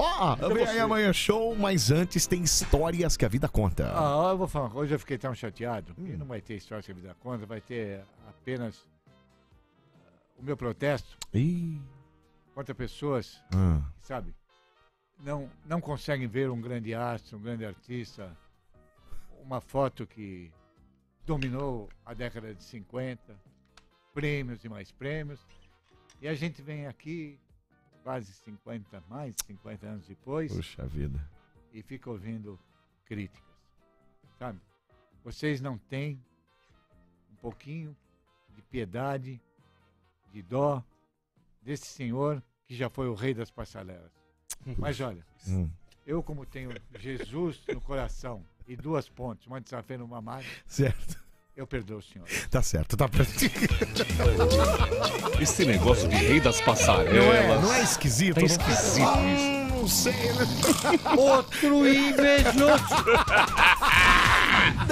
Ó, vem aí amanhã show, mas antes tem histórias que a vida conta. Eu vou falar uma coisa, eu fiquei tão chateado. E não vai ter histórias que a vida conta, vai ter apenas o meu protesto Ih. contra pessoas, sabe, não conseguem ver um grande astro, um grande artista, uma foto que dominou a década de 50, prêmios e mais prêmios, e a gente vem aqui quase 50, mais de 50 anos depois, Puxa vida. e fica ouvindo críticas, sabe? Vocês não têm um pouquinho de piedade, de dó desse senhor que já foi o rei das passarela. Mas olha, eu como tenho Jesus no coração e 2 pontes, uma de safena e uma malha, Certo. eu perdoo o senhor. Tá certo, tá perto. Esse negócio de rei das passarelas. Não é esquisito? Tá esquisito isso. Não sei. Outro invejoso!